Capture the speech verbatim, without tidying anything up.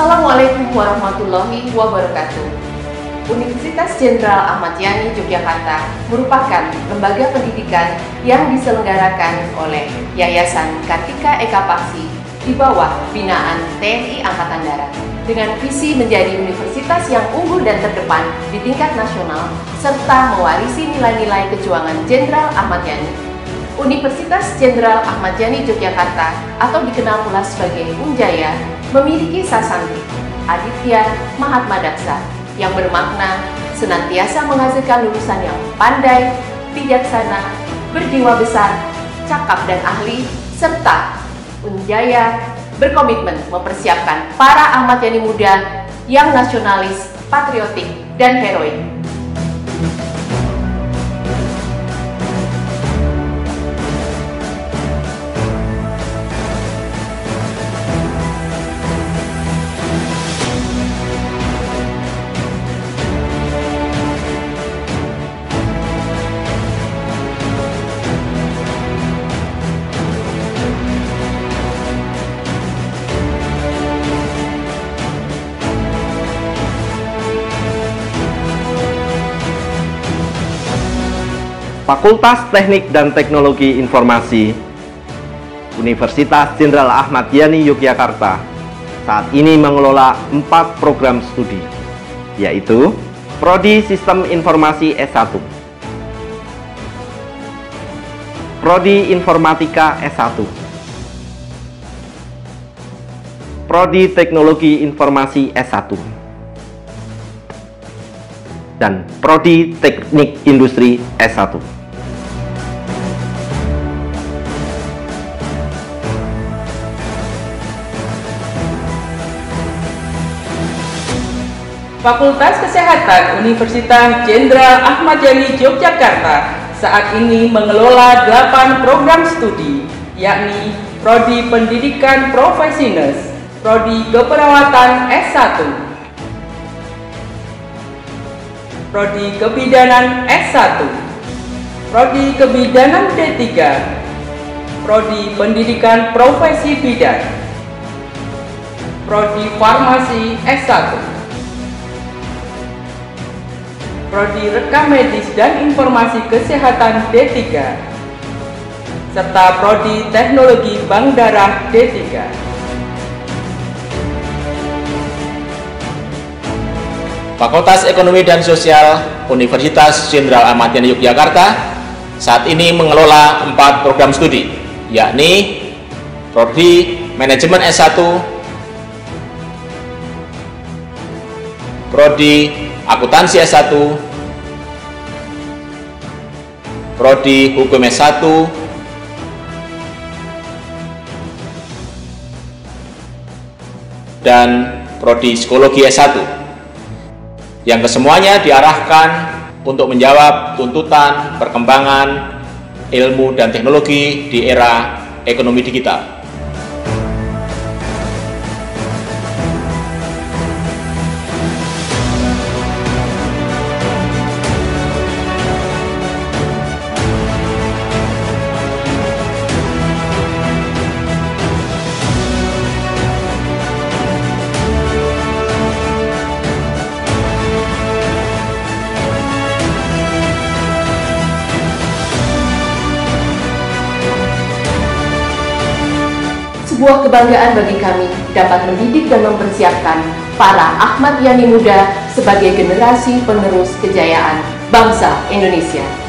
Assalamualaikum warahmatullahi wabarakatuh. Universitas Jenderal Ahmad Yani Yogyakarta merupakan lembaga pendidikan yang diselenggarakan oleh Yayasan Kartika Eka Paksi di bawah binaan T N I Angkatan Darat dengan visi menjadi universitas yang unggul dan terdepan di tingkat nasional serta mewarisi nilai-nilai kejuangan Jenderal Ahmad Yani. Universitas Jenderal Ahmad Yani Yogyakarta atau dikenal pula sebagai Unjaya memiliki sasantri Aditya Mahatma Daksa yang bermakna senantiasa menghasilkan lulusan yang pandai, bijaksana, berjiwa besar, cakap dan ahli, serta Unjaya berkomitmen mempersiapkan para Ahmad Yani muda yang nasionalis, patriotik, dan heroik. Fakultas Teknik dan Teknologi Informasi Universitas Jenderal Ahmad Yani Yogyakarta saat ini mengelola empat program studi, yaitu Prodi Sistem Informasi S satu, Prodi Informatika S satu, Prodi Teknologi Informasi S satu, dan Prodi Teknik Industri S satu. Fakultas Kesehatan Universitas Jenderal Ahmad Yani Yogyakarta saat ini mengelola delapan program studi, yakni Prodi Pendidikan Profesi-Nurse, Prodi Keperawatan S satu, Prodi Kebidanan S satu, Prodi Kebidanan D tiga, Prodi Pendidikan Profesi Bidan, Prodi Farmasi S satu, Prodi Rekam Medis dan Informasi Kesehatan D tiga, serta Prodi Teknologi Bank Darah D tiga. Fakultas Ekonomi dan Sosial Universitas Jenderal Ahmad Yani Yogyakarta saat ini mengelola empat program studi, yakni Prodi Manajemen S satu, Prodi Akuntansi S satu, Prodi Hukum S satu, dan Prodi Psikologi S satu, yang kesemuanya diarahkan untuk menjawab tuntutan perkembangan ilmu dan teknologi di era ekonomi digital. Sebuah kebanggaan bagi kami dapat mendidik dan mempersiapkan para Ahmad Yani muda sebagai generasi penerus kejayaan bangsa Indonesia.